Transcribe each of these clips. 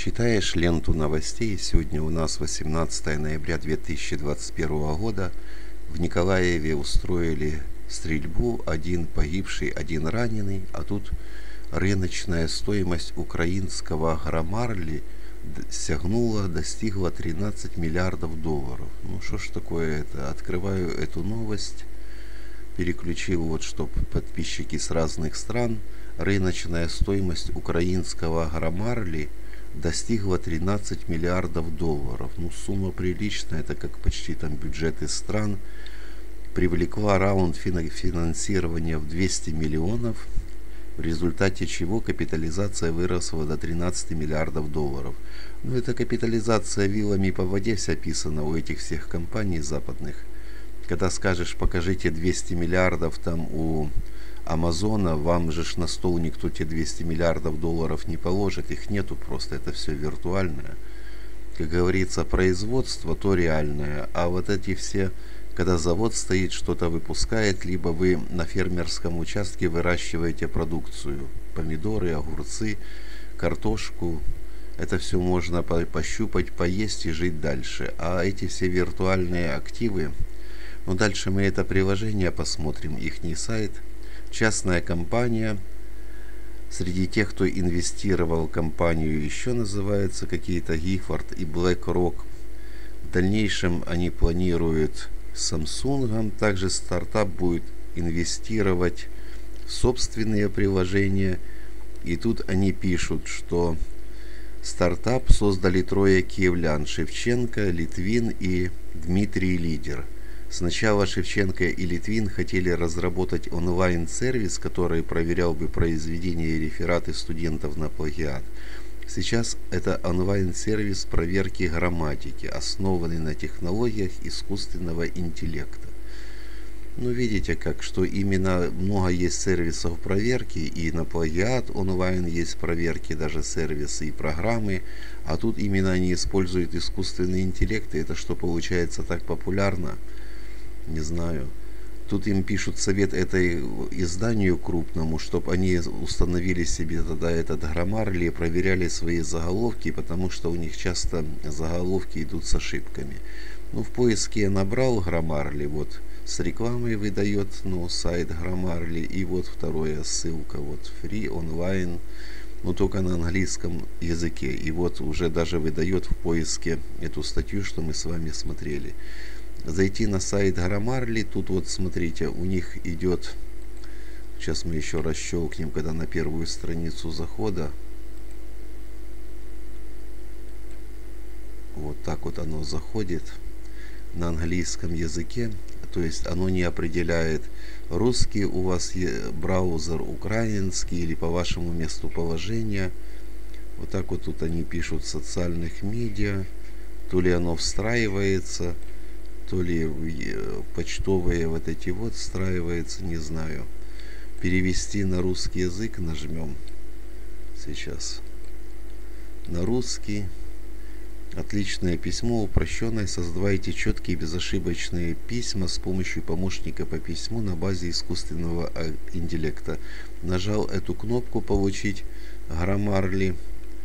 Читаешь ленту новостей, сегодня у нас 18 ноября 2021 года. В Николаеве устроили стрельбу, один погибший, один раненый, а тут рыночная стоимость украинского граммарли достигла 13 миллиардов долларов. Ну что ж такое это? Открываю эту новость, переключил вот, чтоб подписчики с разных стран. Рыночная стоимость украинского граммарли достигла 13 миллиардов долларов. Ну, сумма приличная, это как почти там бюджеты стран. Привлекла раунд финансирования в 200 миллионов, в результате чего капитализация выросла до 13 миллиардов долларов. Ну, это капитализация вилами по воде вся описана у этих всех компаний западных. Когда скажешь, покажите 200 миллиардов там у Амазона, вам же на стол никто те 200 миллиардов долларов не положит, их нету просто, это все виртуальное. Как говорится, производство то реальное, а вот эти все, когда завод стоит, что-то выпускает, либо вы на фермерском участке выращиваете продукцию, помидоры, огурцы, картошку, это все можно пощупать, поесть и жить дальше. А эти все виртуальные активы, ну дальше мы это приложение посмотрим, ихний сайт. Частная компания, среди тех, кто инвестировал в компанию, еще называются какие-то Гиффорд и BlackRock. В дальнейшем они планируют с Samsung, также стартап будет инвестировать в собственные приложения. И тут они пишут, что стартап создали трое киевлян: Шевченко, Литвин и Дмитрий Лидер. Сначала Шевченко и Литвин хотели разработать онлайн-сервис, который проверял бы произведения и рефераты студентов на плагиат. Сейчас это онлайн-сервис проверки грамматики, основанный на технологиях искусственного интеллекта. Ну, видите как, что именно много есть сервисов проверки, и на плагиат онлайн есть проверки, даже сервисы и программы, а тут именно они используют искусственный интеллект, и это что получается так популярно? Не знаю. Тут им пишут совет этой изданию крупному, чтобы они установили себе тогда этот граммарли и проверяли свои заголовки, потому что у них часто заголовки идут с ошибками. Ну, в поиске я набрал граммарли, вот с рекламой выдает, ну, сайт граммарли, и вот вторая ссылка, вот free online, но только на английском языке, и вот уже даже выдает в поиске эту статью, что мы с вами смотрели. Зайти на сайт Граммарли, тут вот смотрите, у них идет, сейчас мы еще раз щелкнем, когда на первую страницу захода, вот так вот оно заходит на английском языке, то есть оно не определяет, русский у вас браузер, украинский или по вашему месту положения. Вот так вот тут они пишут в социальных медиа, то ли оно встраивается, то ли почтовые вот эти вот встраивается, не знаю. Перевести на русский язык нажмем сейчас. На русский. Отличное письмо, упрощенное. Создавайте четкие безошибочные письма с помощью помощника по письму на базе искусственного интеллекта. Нажал эту кнопку «Получить Граммарли».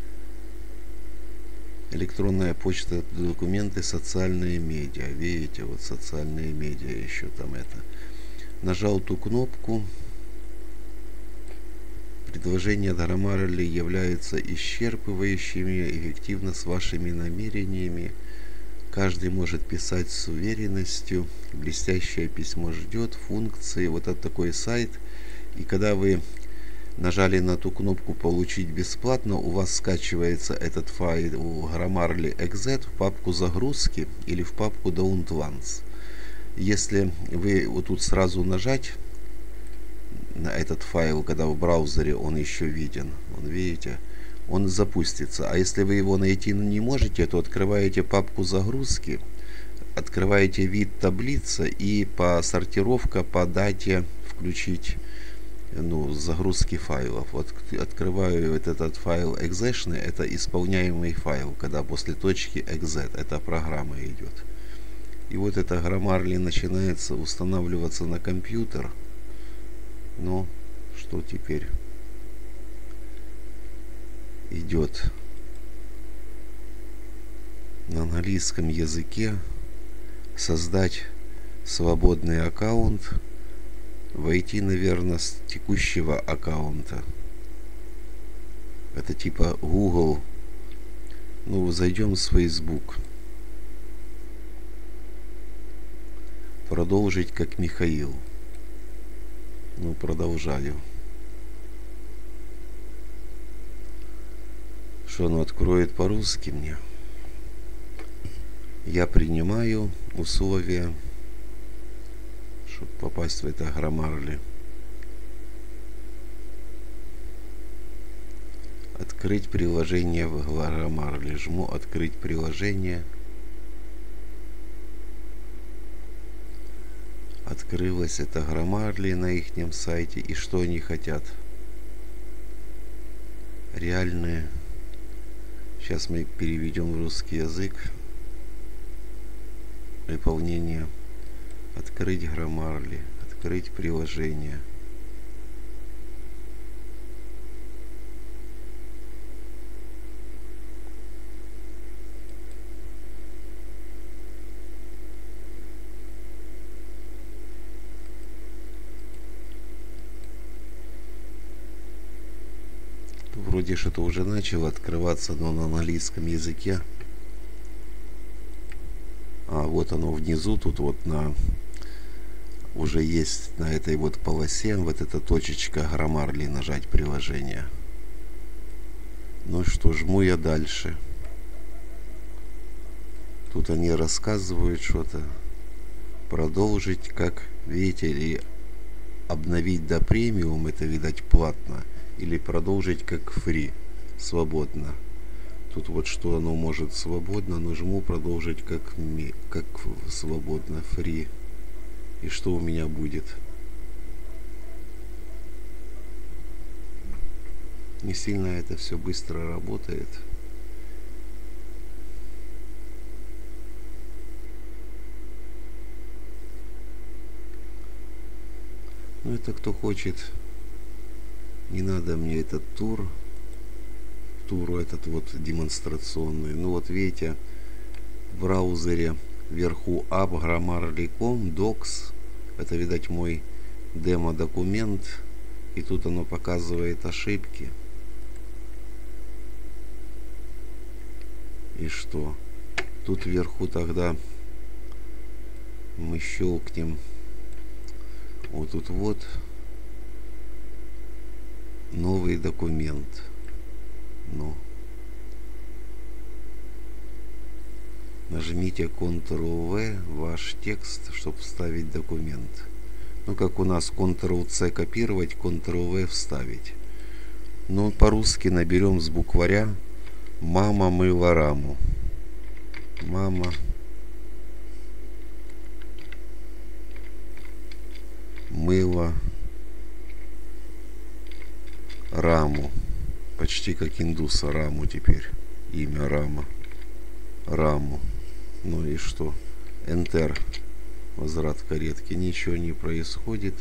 Электронная почта, документы, социальные медиа. Видите, вот социальные медиа еще там это. Нажал ту кнопку. Предложения Граммарли являются исчерпывающими, эффективно с вашими намерениями. Каждый может писать с уверенностью. Блестящее письмо ждет функции. Вот это такой сайт. И когда вы нажали на ту кнопку «Получить бесплатно», у вас скачивается этот файл у Grammarly XZ в папку загрузки или в папку Downloads. Если вы вот тут сразу нажать на этот файл, когда в браузере он еще виден, он, видите, он запустится. А если вы его найти не можете, то открываете папку загрузки, открываете вид таблица и по сортировка по дате включить, ну, загрузки файлов. Вот открываю вот этот файл exec, это исполняемый файл, когда после точки exec эта программа идет. И вот это Grammarly начинается устанавливаться на компьютер. Ну, что теперь? Идет на английском языке создать свободный аккаунт, войти, наверное, с текущего аккаунта. Это типа Google. Ну, зайдем в Facebook. Продолжить как Михаил. Ну, продолжаю. Что оно откроет по-русски мне? Я принимаю условия, чтобы попасть в это Grammarly. Открыть приложение в Grammarly. Жму открыть приложение. Открылось это Grammarly на ихнем сайте. И что они хотят? Реальные. Сейчас мы переведем в русский язык. Выполнение. Открыть Grammarly. Открыть приложение. Вроде что-то уже начало открываться, но на английском языке. А вот оно внизу, тут вот уже есть на этой вот полосе вот эта точечка Grammarly, нажать приложение. Ну что, жму я дальше. Тут они рассказывают что-то. Продолжить, как видите, или обновить до премиум, это, видать, платно. Или продолжить как фри, свободно. Тут вот что оно может свободно, но жму продолжить как свободно, фри. И что у меня будет? Не сильно это все быстро работает. Ну это кто хочет. Не надо мне этот тур этот вот демонстрационный. Ну вот видите, в браузере вверху app Grammarly.com docs. Это, видать, мой демо-документ. И тут оно показывает ошибки. И что? Тут вверху тогда мы щелкнем. Вот тут вот. Новый документ. Ну. Нажмите Ctrl-V ваш текст, чтобы вставить документ. Ну, как у нас Ctrl-C копировать, Ctrl-V вставить. Ну, по-русски наберем с букваря «Мама мыла раму». Мама мыла раму. Почти как индуса Раму теперь. Имя Рама. Раму. Ну и что? Enter. Возврат каретки. Ничего не происходит.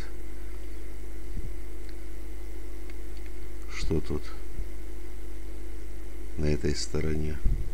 Что тут? На этой стороне.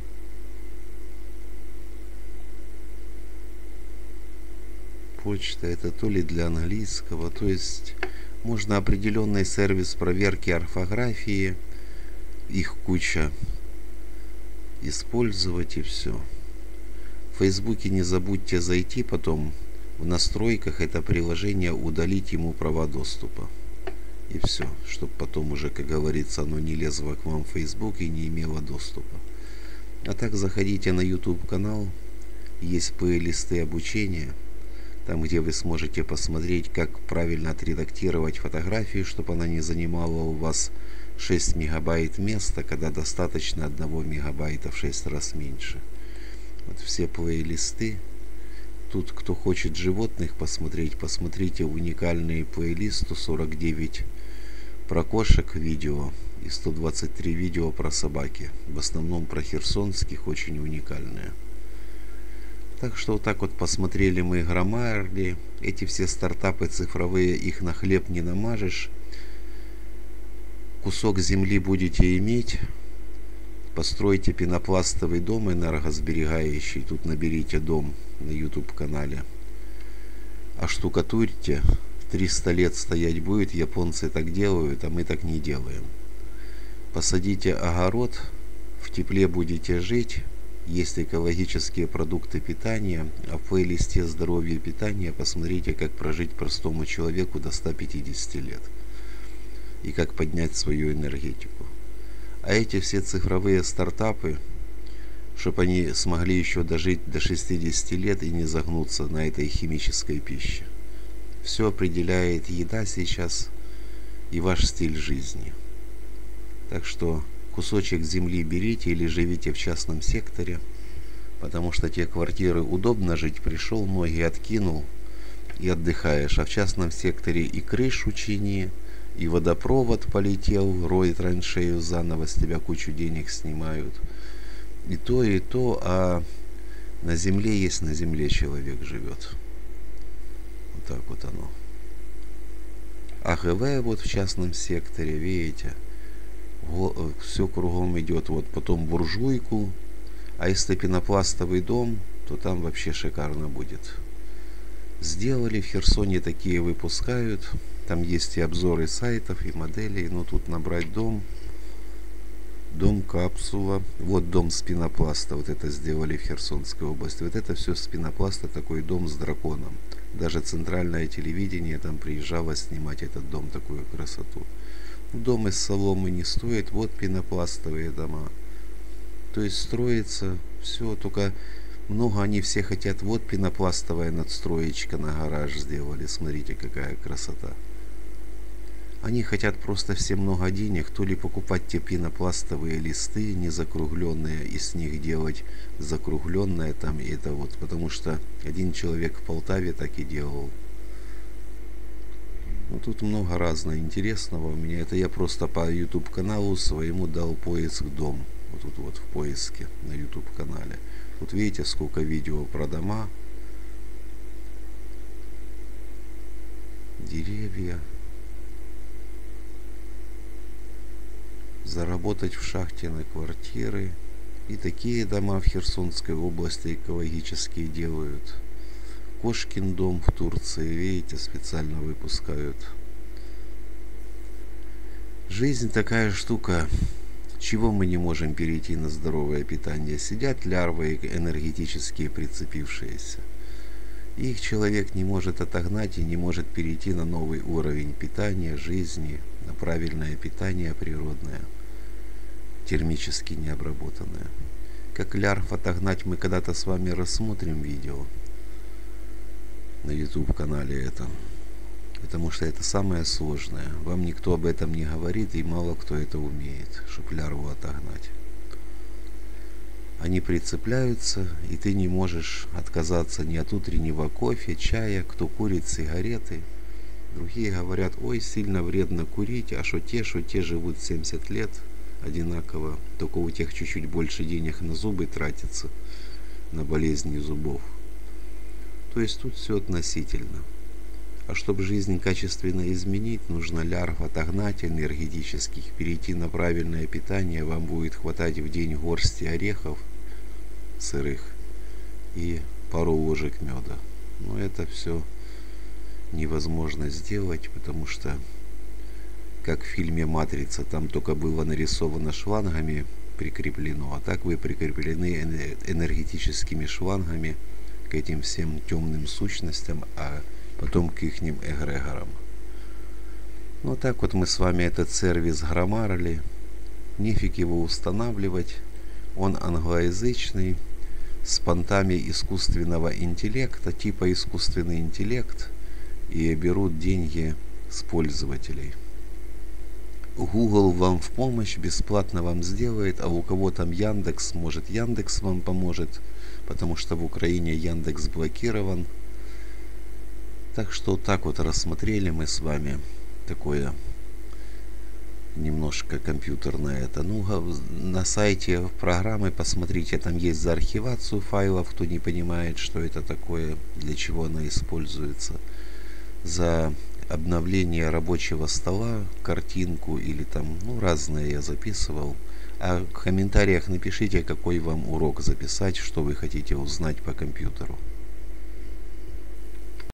Почта это то ли для английского, то есть можно определенный сервис проверки орфографии, их куча, использовать и все. В Фейсбуке не забудьте зайти потом в настройках это приложение, удалить ему права доступа. И все, чтобы потом уже, как говорится, оно не лезло к вам в Facebook и не имело доступа. А так заходите на YouTube канал, есть плейлисты обучения, там где вы сможете посмотреть, как правильно отредактировать фотографию, чтобы она не занимала у вас 6 мегабайт места, когда достаточно 1 мегабайта в 6 раз меньше. Вот все плейлисты. Тут кто хочет животных посмотреть, посмотрите уникальный плейлист 149 про кошек видео и 123 видео про собаки. В основном про херсонских, очень уникальные. Так что вот так вот посмотрели мы Grammarly. Эти все стартапы цифровые, их на хлеб не намажешь. Кусок земли будете иметь. Постройте пенопластовый дом энергосберегающий. Тут наберите дом на YouTube канале. А штукатурьте. 300 лет стоять будет. Японцы так делают, а мы так не делаем. Посадите огород. В тепле будете жить. Есть экологические продукты питания. А в плейлисте «Здоровье и питание» посмотрите, как прожить простому человеку до 150 лет. И как поднять свою энергетику. А эти все цифровые стартапы, чтобы они смогли еще дожить до 60 лет и не загнуться на этой химической пище. Все определяет еда сейчас и ваш стиль жизни. Так что кусочек земли берите или живите в частном секторе, потому что те квартиры удобно жить, пришел, ноги откинул и отдыхаешь. А в частном секторе и крышу чини, и водопровод полетел, роет траншею заново, с тебя кучу денег снимают. И то, а на земле есть, на земле человек живет. Вот так вот оно. АГВ вот в частном секторе, видите, все кругом идет, вот потом буржуйку, а если пенопластовый дом, то там вообще шикарно будет. Сделали, в Херсоне такие выпускают. Там есть и обзоры сайтов, и моделей. Но тут набрать дом капсула. Вот дом с пенопласта. Вот это сделали в Херсонской области. Вот это все с пенопласта, такой дом с драконом. Даже центральное телевидение там приезжало снимать этот дом, такую красоту. Дом из соломы не стоит. Вот пенопластовые дома. То есть строится все, только много они все хотят. Вот пенопластовая надстроечка на гараж сделали. Смотрите, какая красота. Они хотят просто все много денег, то ли покупать те пенопластовые листы незакругленные и с них делать закругленное там и это вот. Потому что один человек в Полтаве так и делал. Ну, тут много разного интересного у меня. Это я просто по YouTube каналу своему дал поиск дом. Вот тут вот в поиске на YouTube канале. Вот видите, сколько видео про дома. Деревья. Заработать в шахте на квартиры. И такие дома в Херсонской области экологические делают. Кошкин дом в Турции, видите, специально выпускают. Жизнь такая штука. Чего мы не можем перейти на здоровое питание? Сидят лярвы энергетические прицепившиеся. Их человек не может отогнать и не может перейти на новый уровень питания, жизни, на правильное питание природное, термически необработанное. Как лярв отогнать, мы когда-то с вами рассмотрим видео на YouTube канале это. Потому что это самое сложное. Вам никто об этом не говорит, и мало кто это умеет, чтобы лярву отогнать. Они прицепляются, и ты не можешь отказаться ни от утреннего кофе, чая, кто курит сигареты. Другие говорят, ой, сильно вредно курить, а что те живут 70 лет одинаково, только у тех чуть-чуть больше денег на зубы тратится, на болезни зубов. То есть тут все относительно. А чтобы жизнь качественно изменить, нужно лярв отогнать энергетических, перейти на правильное питание. Вам будет хватать в день горсти орехов сырых и пару ложек меда. Но это все невозможно сделать, потому что, как в фильме «Матрица», там только было нарисовано шлангами прикреплено, а так вы прикреплены энергетическими шлангами к этим всем темным сущностям, а потом к ихним эгрегорам. Ну так вот мы с вами этот сервис громарили. Нефиг его устанавливать. Он англоязычный, с понтами искусственного интеллекта, типа искусственный интеллект, и берут деньги с пользователей. Google вам в помощь, бесплатно вам сделает, а у кого там Яндекс, может Яндекс вам поможет, потому что в Украине Яндекс блокирован. Так что так вот рассмотрели мы с вами такое немножко компьютерное это. Ну, на сайте программы посмотрите, там есть за архивацию файлов, кто не понимает, что это такое, для чего она используется. За обновление рабочего стола, картинку или там, ну, разные я записывал. А в комментариях напишите, какой вам урок записать, что вы хотите узнать по компьютеру.